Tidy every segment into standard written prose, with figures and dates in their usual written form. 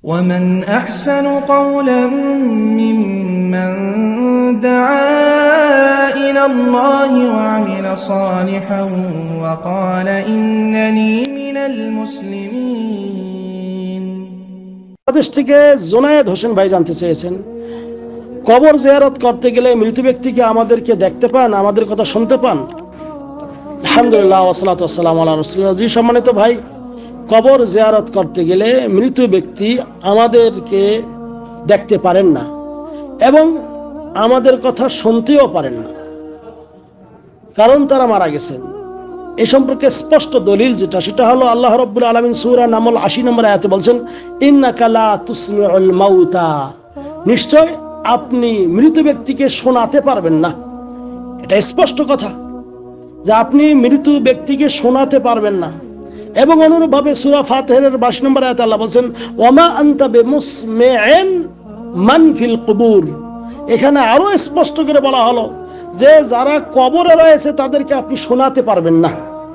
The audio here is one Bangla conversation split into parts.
ومن أحسن قولا ممن دعا إلى الله وعمل صالحا وقال إنني من المسلمين। বাংলাদেশ থেকে জুনায়েদ হোসেন ভাই জানতে চেয়েছেন, কবর জিয়ারত করতে গেলে মৃত ব্যক্তিকে আমাদেরকে দেখতে পান, আমাদের কথা শুনতে পান? আলহামদুলিল্লাহ ওয়াসসালাতু ওয়াসসালামু আলা রাসূলিল্লাহ। জি সম্মানিত ভাই, কবর জিয়ারত করতে গেলে মৃত ব্যক্তি আমাদেরকে দেখতে পারেন না এবং আমাদের কথা শুনতেও পারেন না, কারণ তারা মারা গেছেন। এই সম্পর্কে স্পষ্ট দলিল যেটা, সেটা হলো আল্লাহ রাব্বুল আলামিন সূরা নামল 80 নম্বর আয়াতে বলছেন, ইন্নাকা লা তুসমিউল মাউতা, নিশ্চয় আপনি মৃত ব্যক্তিকে শোনাতে পারবেন না। এটা স্পষ্ট কথা যে আপনি মৃত ব্যক্তিকে শোনাতে পারবেন না। এবং অনুরূপভাবে সূরা ফাতিহার 22 নম্বর আয়াতে আল্লাহ বলেন, ওয়ামা আনতা বিমুসমিইন মান ফিল কুবুর। এখানে আরো স্পষ্ট করে বলা হলো যে যারা কবরে রয়েছে তাদেরকে আপনি শোনাতে পারবেন না।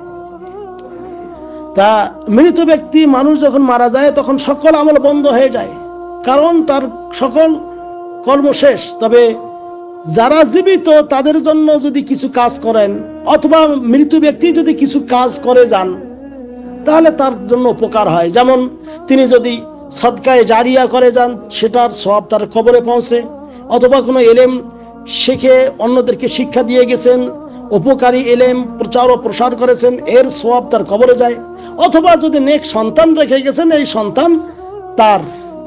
তা মৃত ব্যক্তি, মানুষ যখন মারা যায় তখন সকল আমল বন্ধ হয়ে যায়, কারণ তার সকল কর্ম শেষ। তবে যারা জীবিত তাদের জন্য যদি কিছু কাজ করেন, অথবা মৃত ব্যক্তি যদি কিছু কাজ করে যান, তাহলে তার জন্য উপকার হয়। যেমন তিনি যদি সদকায়ে জারিয়া করে যান, সেটার সওয়াব তার কবরে পৌঁছে, অথবা কোনো ইলম শিখে অন্যদেরকে শিক্ষা দিয়ে গেছেন, উপকারী ইলম প্রচার ও প্রসার করেছেন, এর সওয়াব তার কবরে যায়। অথবা যদি নেক সন্তান রেখে গেছেন, এই সন্তান তার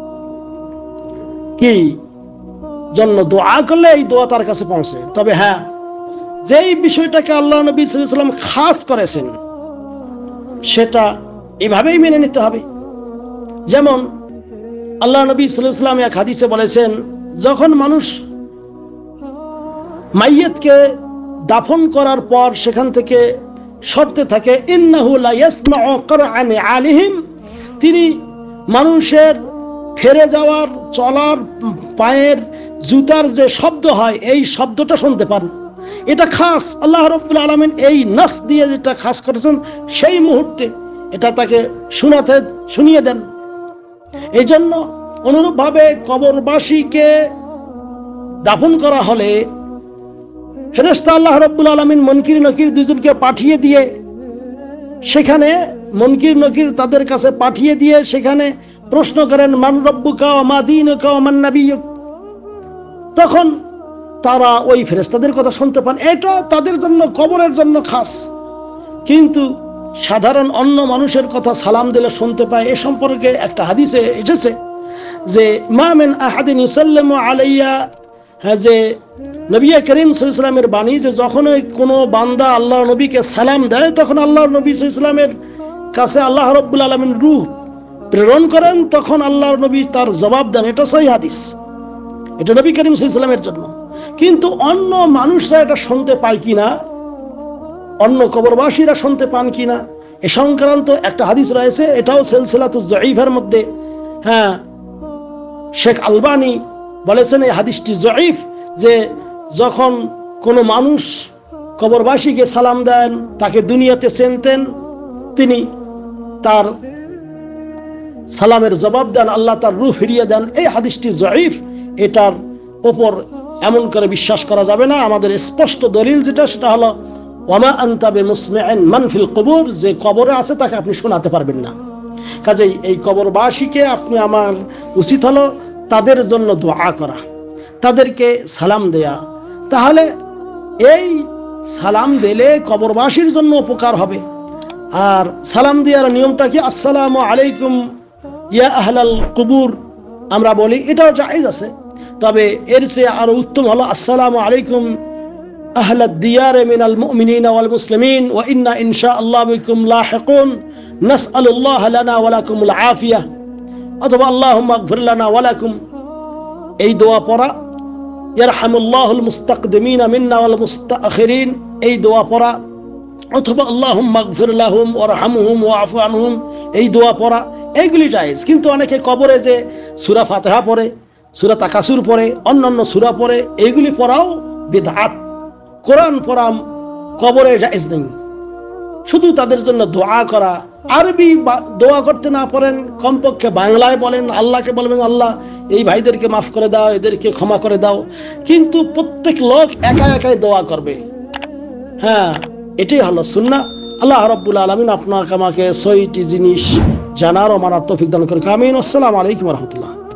কি জন্য দোয়া করলে এই দোয়া তার কাছে পৌঁছে। তবে হ্যাঁ, যেই বিষয়টাকে আল্লাহ নবী সাল্লাল্লাহু আলাইহি ওয়াসাল্লাম খাস করেছেন সেটা এভাবেই মেনে নিতে হবে। যেমন আল্লাহ নবী সাল্লাল্লাহু আলাইহি ওয়াসাল্লাম এক হাদিসে বলেছেন, যখন মানুষ মাইয়িতকে দাফন করার পর সেখান থেকে সরতে থাকে, ইন্নাহু লা ইয়াসমাউ কুরআন আলিহিম, তিনি মানুষের ফেরে যাওয়ার, চলার, পায়ের জুতার যে শব্দ হয় এই শব্দটা শুনতে পান। এটা খাস আল্লাহ রাব্বুল আলামিন এই নাস দিয়ে যেটা খাস করেছেন, সেই মুহূর্তে এটা তাকে শুনিয়ে দেন। এই জন্য অনুরূপভাবে কবরবাসীকে দাফন করা হলে ফেরেশতা আল্লাহ রাব্বুল আলামিন মুনকির নকির দুজনকে পাঠিয়ে দিয়ে সেখানে মুনকির নকির তাদের কাছে পাঠিয়ে দিয়ে সেখানে প্রশ্ন করেন, মান রব্বুকা ওয়া মা দীনুকা ওয়া মান নাবিয়্যুক। তখন তারা ওই ফেরেশতাদের কথা শুনতে পান। এটা তাদের জন্য, কবরের জন্য খাস। কিন্তু সাধারণ অন্য মানুষের কথা সালাম দিলে শুনতে পায়। এ সম্পর্কে একটা হাদিসে এসেছে যে মা মিন আহাদিন ইউসাল্লিমু আলাইয়া, যে নবী করিম সাল্লাল্লাহু আলাইহি ওয়াসাল্লামের বাণী যে যখন কোনো বান্দা আল্লাহর নবীকে সালাম দেয়, তখন আল্লাহর নবী সাল্লাল্লাহু আলাইহি ওয়াসাল্লামের কাছে আল্লাহ রাব্বুল আলামিন রূহ প্রেরণ করেন, তখন আল্লাহর নবী তার জবাব দেন। এটা সহিহ হাদিস, এটা নবী করিম সাল্লাল্লাহু আলাইহি ওয়াসাল্লামের জন্য। কিন্তু অন্য মানুষরা এটা শুনতে পায় কিনা, অন্য কবরবাসীরা শুনতে পান কিনা, এ সংক্রান্ত একটা হাদিস রয়েছে। এটাও সিলসিলাতুজ যায়ীফের মধ্যে, হ্যাঁ, শেখ আলবানী বলেছেন এই হাদিসটি যায়ীফ, যে যখন কোনো মানুষ কবরবাসীকে সালাম দেন, তাকে দুনিয়াতে চিনতেন, তিনি তার সালামের জবাব দেন, আল্লাহ তার রূহ ফিরিয়ে দেন। এই হাদিসটি যায়ীফ, এটার উপর এমন করে বিশ্বাস করা যাবে না। আমাদের স্পষ্ট দলিল যেটা, সেটা হলো ওয়ামা আনতা বিমুসমিইন মান ফিল কুবুর, যে কবরে আছে তাকে আপনি শোনাতে পারবেন না। কাজেই এই কবরবাসীকে আপনি, আমার উচিত হলো তাদের জন্য দোয়া করা, তাদেরকে সালাম দেয়া। তাহলে এই সালাম দিলে কবরবাসীর জন্য উপকার হবে। আর সালাম দেওয়ার নিয়মটা কি? আসসালামু আলাইকুম ইয়া আহলাল কুবুর আমরা বলি, এটাও জায়েজ আছে। তবে এর চেয়ে আরো উত্তম হলো আসসালামু আলাইকুম আহলাদ দিয়ার মিনাল মুমিনিনা ওয়াল মুসলিমিন ওয়া ইন্না ইনশাআল্লাহ বিকুম লাহিকুন নাসআলুল্লাহ লানা ওয়া লাকুমুল আফিয়া, অথবা আল্লাহুম্মা ইগফির লানা ওয়া লাকুম। এই দোয়া পড়া, ইয়ারহামুল্লাহুল মুস্তাকদিমিনা মিন্না ওয়াল মুস্তাখিরিন, এই দোয়া পড়া, অথবা আল্লাহুম্মা ইগফির লাহুম ওয়ারহামহুম ওয়াফু আনহুম, এই দোয়া পড়া, এইগুলি জায়েজ। কিন্তু অনেকে কবরে যে সূরা ফাতিহা পড়ে, সূরা তাকাসুর পড়ে, অন্যান্য সূরা পড়ে, এইগুলি পড়াও বিদআত। কোরআন পড়া কবরে জায়েজ নেই। শুধু তাদের জন্য দোয়া করা, আরবি দোয়া করতে না পারেন, কমপক্ষে বাংলায় বলেন, আল্লাহকে বলবেন আল্লাহ এই ভাইদেরকে মাফ করে দাও, এদেরকে ক্ষমা করে দাও। কিন্তু প্রত্যেক লোক একা একাই দোয়া করবে, হ্যাঁ এটাই হলো সুন্নাহ। আল্লাহ রাব্বুল আলামিন আপনাকে আমাকে 6টি জিনিস জানার ও মানার তৌফিক দান করুন। আমিন। আসসালামু আলাইকুম ওয়া রাহমাতুল্লাহ।